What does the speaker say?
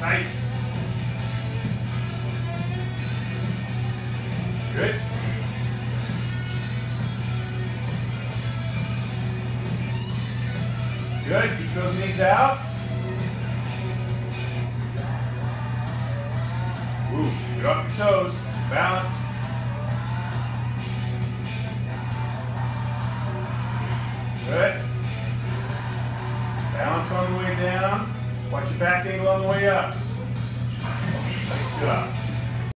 Tight. Good. Good. Keep those knees out. Ooh, get off your toes. Balance. Good. Balance on the way down. Watch your back angle on the way up. Good job.